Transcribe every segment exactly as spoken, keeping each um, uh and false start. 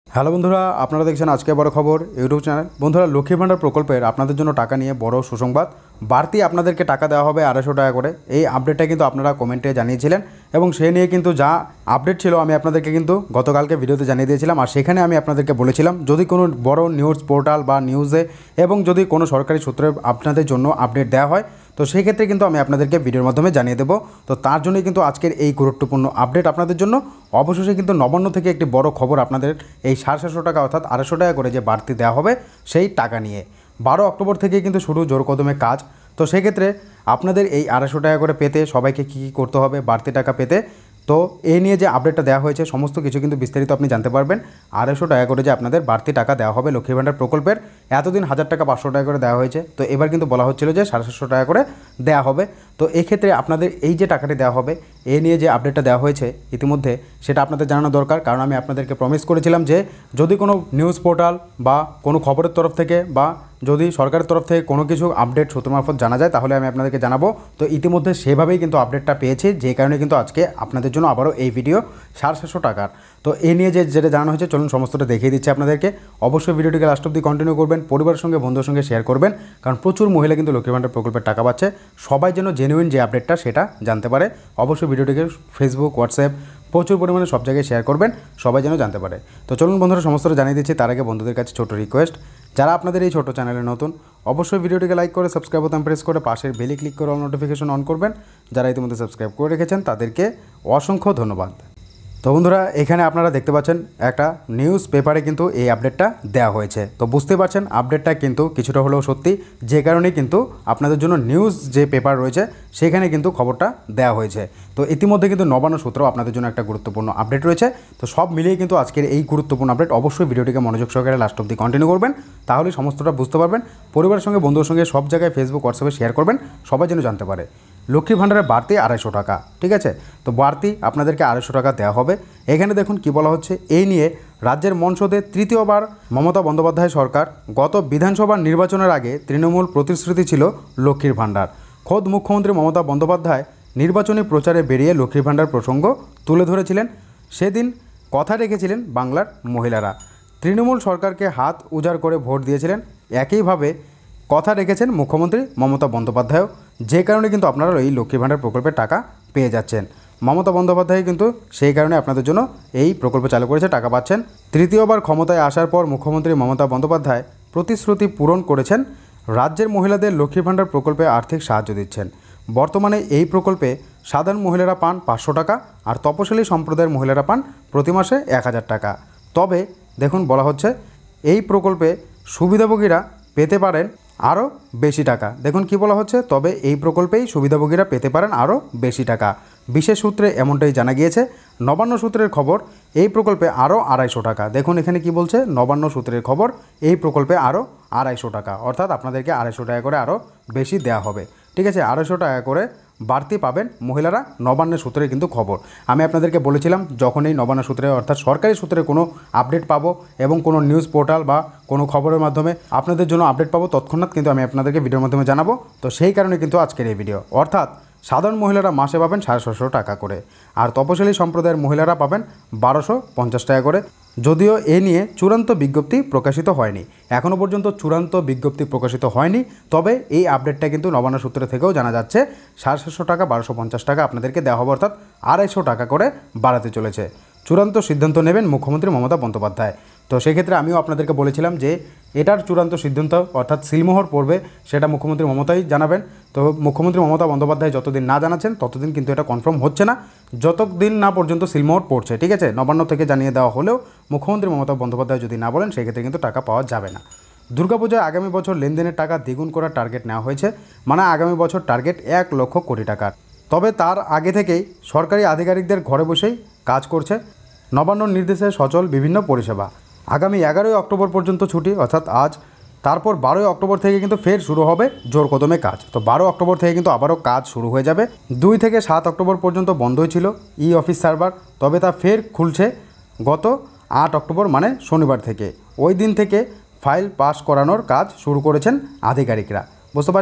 Hello বন্ধুরা, আপনারা দেখছেন আজকে বড় খবর ইউটিউব চ্যানেল। বন্ধুরা, লক্ষ্মীর ভাণ্ডার প্রকল্পের আপনাদের জন্য টাকা নিয়ে বড় সুসংবাদ। বাড়তি আপনাদেরকে টাকা দেওয়া হবে আড়াইশো টাকা করে। এই আপডেটটা কিন্তু আপনারা কমেন্টে জানিয়েছিলেন এবং সে নিয়ে কিন্তু যা আপডেট ছিল আমি আপনাদেরকে কিন্তু গতকালকে ভিডিওতে জানিয়ে দিয়েছিলাম। আর সেখানে আমি আপনাদেরকে বলেছিলাম যদি কোনো বড় নিউজ পোর্টাল বা নিউজে এবং যদি কোনো সরকারি সূত্রে আপনাদের জন্য আপডেট দেওয়া হয় তো সেই ক্ষেত্রে কিন্তু আমি আপনাদেরকে ভিডিওর মাধ্যমে জানিয়ে দেবো। তো তার জন্যই কিন্তু আজকের এই গুরুত্বপূর্ণ আপডেট আপনাদের জন্য। অবশেষে কিন্তু নবান্ন থেকে একটি বড় খবর আপনাদের এই সাড়ে সাতশো টাকা অর্থাৎ আড়াইশো টাকা করে যে বাড়তি দেওয়া হবে সেই টাকা নিয়ে। বারো অক্টোবর থেকে কিন্তু শুরু জোর কদমে কাজ। তো সেক্ষেত্রে আপনাদের এই আড়াইশো টাকা করে পেতে সবাইকে কী কী করতে হবে বাড়তি টাকা পেতে, তো এই নিয়ে যে আপডেটটা দেওয়া হয়েছে সমস্ত কিছু কিন্তু বিস্তারিত আপনি জানতে পারবেন। আড়াইশো টাকা করে যে আপনাদের বাড়তি টাকা দেওয়া হবে লক্ষ্মীর ভাণ্ডার প্রকল্পের, এতদিন হাজার টাকা পাঁচশো টাকা করে দেওয়া হয়েছে, তো এবার কিন্তু বলা হচ্ছিল যে সাড়ে সাতশো টাকা করে দেওয়া হবে। তো এক্ষেত্রে আপনাদের এই যে টাকাটি দেওয়া হবে এ নিয়ে যে আপডেটটা দেওয়া হয়েছে ইতিমধ্যে সেটা আপনাদের জানানো দরকার। কারণ আমি আপনাদেরকে প্রমিস করেছিলাম যে যদি কোনো নিউজ পোর্টাল বা কোনো খবরের তরফ থেকে বা যদি সরকারের তরফ থেকে কোনো কিছু আপডেট সূত্র মারফত জানা যায় তাহলে আমি আপনাদেরকে জানাবো। তো ইতিমধ্যে সেভাবেই কিন্তু আপডেটটা পেয়েছি, যে কারণে কিন্তু আজকে আপনাদের জন্য আবারও এই ভিডিও সাড়ে সাতশো টাকার। তো এই নিয়ে যে যেটা জানানো হয়েছে চলুন সমস্তটা দেখিয়ে দিচ্ছি আপনাদেরকে। অবশ্যই ভিডিওটিকে লাস্ট অব্দি কন্টিনিউ করবেন, পরিবারের সঙ্গে বন্ধুদের সঙ্গে শেয়ার করবেন, কারণ প্রচুর মহিলা কিন্তু লক্ষ্মীর ভাণ্ডার প্রকল্পের টাকা পাচ্ছে। সবাই যেন জেনুইন যে আপডেটটা সেটা জানতে পারে। অবশ্যই ভিডিওটিকে ফেসবুক, হোয়াটসঅ্যাপ প্রচুর পরিমাণে সব জায়গায় শেয়ার করবেন, সবাই যেন জানতে পারে। তো চলুন বন্ধুরা সমস্তটা জানিয়ে দিচ্ছি। তার আগে বন্ধুদের কাছে ছোটো রিকোয়েস্ট, যারা আপনাদের এই ছোটো চ্যানেলে নতুন অবশ্যই ভিডিওটিকে লাইক করে সাবস্ক্রাইব বোতাম প্রেস করে পাশের বেলে ক্লিক করে অল নোটিফিকেশন অন করবেন। যারা ইতিমধ্যে সাবস্ক্রাইব করে রেখেছেন তাদেরকে অসংখ্য ধন্যবাদ। তো বন্ধুরা, এখানে আপনারা দেখতে পাচ্ছেন একটা নিউজ পেপারে কিন্তু এই আপডেটটা দেওয়া হয়েছে। তো বুঝতে পারছেন আপডেটটা কিন্তু কিছুটা হলেও সত্যি, যে কারণেই কিন্তু আপনাদের জন্য নিউজ যে পেপার রয়েছে সেখানে কিন্তু খবরটা দেওয়া হয়েছে। তো ইতিমধ্যে কিন্তু নবান্ন সূত্র আপনাদের জন্য একটা গুরুত্বপূর্ণ আপডেট রয়েছে। তো সব মিলিয়ে কিন্তু আজকের এই গুরুত্বপূর্ণ আপডেট। অবশ্যই ভিডিওটিকে মনোযোগ সহকারে লাস্ট অব্দি কন্টিনিউ করবেন, তাহলে সমস্তটা বুঝতে পারবেন। পরিবারের সঙ্গে বন্ধুদের সঙ্গে সব জায়গায় ফেসবুক, হোয়াটসঅ্যাপে শেয়ার করবেন, সবাই যেন জানতে পারে। লক্ষ্মীর ভাণ্ডারের বাড়তি আড়াইশো টাকা, ঠিক আছে? তো বাড়তি আপনাদেরকে আড়াইশো টাকা দেওয়া হবে। এখানে দেখুন কি বলা হচ্ছে। এই নিয়ে রাজ্যের মঞ্চদে তৃতীয়বার মমতা বন্দ্যোপাধ্যায় সরকার। গত বিধানসভা নির্বাচনের আগে তৃণমূল প্রতিশ্রুতি ছিল লক্ষ্মীর ভাণ্ডার। খোদ মুখ্যমন্ত্রী মমতা বন্দ্যোপাধ্যায় নির্বাচনী প্রচারে বেরিয়ে লক্ষ্মীর ভাণ্ডার প্রসঙ্গ তুলে ধরেছিলেন। সেদিন কথা রেখেছিলেন বাংলার মহিলারা। তৃণমূল সরকারকে হাত উজাড় করে ভোট দিয়েছিলেন। একইভাবে কথা রেখেছেন মুখ্যমন্ত্রী মমতা বন্দ্যোপাধ্যায়ও, যে কারণে কিন্তু আপনারা এই লক্ষ্মীর ভাণ্ডার প্রকল্পের টাকা পেয়ে যাচ্ছেন। মমতা বন্দ্যোপাধ্যায় কিন্তু সেই কারণে আপনাদের জন্য এই প্রকল্প চালু করেছে, টাকা পাচ্ছেন। তৃতীয়বার ক্ষমতায় আসার পর মুখ্যমন্ত্রী মমতা বন্দ্যোপাধ্যায় প্রতিশ্রুতি পূরণ করেছেন। রাজ্যের মহিলাদের লক্ষ্মীর ভাণ্ডার প্রকল্পে আর্থিক সাহায্য দিচ্ছেন। বর্তমানে এই প্রকল্পে সাধারণ মহিলারা পান পাঁচশো টাকা আর তপশিলি সম্প্রদায়ের মহিলারা পান প্রতি মাসে এক হাজার টাকা। তবে দেখুন বলা হচ্ছে এই প্রকল্পে সুবিধাভোগীরা পেতে পারেন আরও বেশি টাকা। দেখুন কি বলা হচ্ছে, তবে এই প্রকল্পেই সুবিধাভোগীরা পেতে পারেন আরও বেশি টাকা। বিশেষ সূত্রে এমনটাই জানা গিয়েছে। নবান্ন সূত্রের খবর, এই প্রকল্পে আরও আড়াইশো টাকা। দেখুন এখানে কি বলছে, নবান্ন সূত্রের খবর এই প্রকল্পে আরও আড়াইশো টাকা, অর্থাৎ আপনাদেরকে আড়াইশো টাকা করে আরও বেশি দেওয়া হবে, ঠিক আছে? আড়াইশো টাকা করে বাড়তি পাবেন মহিলারা, নবান্নের সূত্রে কিন্তু খবর। আমি আপনাদেরকে বলেছিলাম যখন এই নবান্ন সূত্রে অর্থাৎ সরকারি সূত্রে কোনো আপডেট পাবো এবং কোনো নিউজ পোর্টাল বা কোনো খবরের মাধ্যমে আপনাদের জন্য আপডেট পাবো তৎক্ষণাৎ কিন্তু আমি আপনাদেরকে ভিডিওর মাধ্যমে জানাবো। তো সেই কারণে কিন্তু আজকের এই ভিডিও। অর্থাৎ সাধারণ মহিলারা মাসে পাবেন সাড়ে ছশো টাকা করে আর তপশিলি সম্প্রদায়ের মহিলারা পাবেন বারোশো পঞ্চাশ টাকা করে। যদিও এ নিয়ে চূড়ান্ত বিজ্ঞপ্তি প্রকাশিত হয়নি, এখনও পর্যন্ত চূড়ান্ত বিজ্ঞপ্তি প্রকাশিত হয়নি। তবে এই আপডেটটা কিন্তু নবান্ন সূত্র থেকেও জানা যাচ্ছে সাড়ে সাতশো টাকা বারোশো পঞ্চাশ টাকা আপনাদেরকে দেওয়া হবে, অর্থাৎ আড়াইশো টাকা করে বাড়াতে চলেছে। চূড়ান্ত সিদ্ধান্ত নেবেন মুখ্যমন্ত্রী মমতা বন্দ্যোপাধ্যায়। তো সেক্ষেত্রে আমিও আপনাদেরকে বলেছিলাম যে এটার চূড়ান্ত সিদ্ধান্ত অর্থাৎ সিলমোহর পড়বে সেটা মুখ্যমন্ত্রী মমতাই জানাবেন। তো মুখ্যমন্ত্রী মমতা বন্দ্যোপাধ্যায় যতদিন না জানাচ্ছেন ততদিন কিন্তু এটা কনফার্ম হচ্ছে না, যতদিন না পর্যন্ত সিলমোহর পড়ছে, ঠিক আছে? নবান্ন থেকে জানিয়ে দেওয়া হলেও মুখ্যমন্ত্রী মমতা বন্দ্যোপাধ্যায় যদি না বলেন সেক্ষেত্রে কিন্তু টাকা পাওয়া যাবে না। দুর্গাপূজায় আগামী বছর লেনদেনের টাকা দ্বিগুণ করার টার্গেট নেওয়া হয়েছে, মানে আগামী বছর টার্গেট এক লক্ষ কোটি টাকার। তবে তার আগে থেকেই সরকারি আধিকারিকদের ঘরে বসেই কাজ করছে নবান্নর নির্দেশে সচল বিভিন্ন পরিষেবা। আগামী এগারোই অক্টোবর পর্যন্ত ছুটি, অর্থাৎ আজ। তারপর বারোই অক্টোবর থেকে কিন্তু ফের শুরু হবে জোর কদমে কাজ। তো বারো অক্টোবর থেকে কিন্তু আবারও কাজ শুরু হয়ে যাবে। দুই থেকে সাত অক্টোবর পর্যন্ত বন্ধই ছিল ই অফিস সার্ভার, তবে তা ফের খুলছে গত আট অক্টোবর মানে শনিবার থেকে। ওই দিন থেকে ফাইল পাস করানোর কাজ শুরু করেছেন আধিকারিকরা, বুঝতে পারছেন?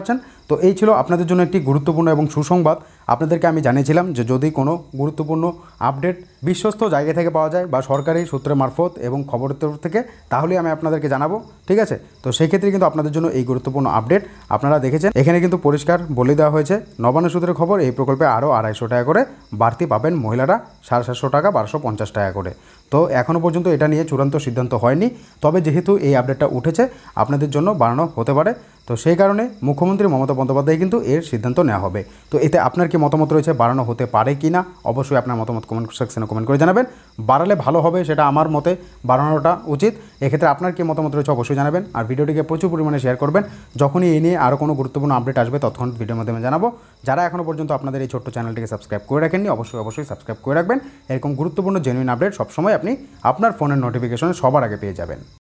তো এই ছিল আপনাদের জন্য একটি গুরুত্বপূর্ণ এবং সুসংবাদ। আপনাদেরকে আমি জানিয়েছিলাম যে যদি কোনো গুরুত্বপূর্ণ আপডেট বিশ্বস্ত জায়গা থেকে পাওয়া যায় বা সরকারি সূত্রের মারফত এবং খবরের তরফ থেকে, তাহলেই আমি আপনাদেরকে জানাবো, ঠিক আছে। তো সেই ক্ষেত্রে কিন্তু আপনাদের জন্য এই গুরুত্বপূর্ণ আপডেট আপনারা দেখেছেন। এখানে কিন্তু পরিষ্কার বলে দেওয়া হয়েছে নবান্ন সূত্রের খবর, এই প্রকল্পে আরও আড়াইশো টাকা করে বাড়তি পাবেন মহিলারা, সাড়ে সাতশো টাকা বারোশো পঞ্চাশ টাকা করে। তো এখনও পর্যন্ত এটা নিয়ে চূড়ান্ত সিদ্ধান্ত হয়নি, তবে যেহেতু এই আপডেটটা উঠেছে আপনাদের জন্য বাড়ানো হতে পারে। তো সেই কারণে মুখ্যমন্ত্রী মমতা বন্দ্যোপাধ্যায় কিন্তু এর সিদ্ধান্ত নেওয়া হবে। তো এতে আপনার কি মতামত রয়েছে, বাড়ানো হতে পারে কি না? অবশ্যই আপনার মতামত কমেন্ট সেকশনে কমেন্ট করে জানাবেন। বাড়ালে ভালো হবে, সেটা আমার মতে বাড়ানোটা উচিত। এক্ষেত্রে আপনার কি মতামত রয়েছে অবশ্যই জানাবেন, আর ভিডিওটিকে প্রচুর পরিমাণে শেয়ার করবেন। যখনই এই নিয়ে আরও কোনো গুরুত্বপূর্ণ আপডেট আসবে ততক্ষণ ভিডিওর মাধ্যমে জানাবো। যারা এখনও পর্যন্ত আপনাদের এই ছোট্ট চ্যানেলটিকে সাবস্ক্রাইব করে রাখেননি অবশ্যই অবশ্যই সাবস্ক্রাইব করে রাখবেন। এরকম গুরুত্বপূর্ণ জেনুইন আপডেট সবসময় আপনি আপনার ফোনের নোটিফিকেশনে সবার আগে পেয়ে যাবেন।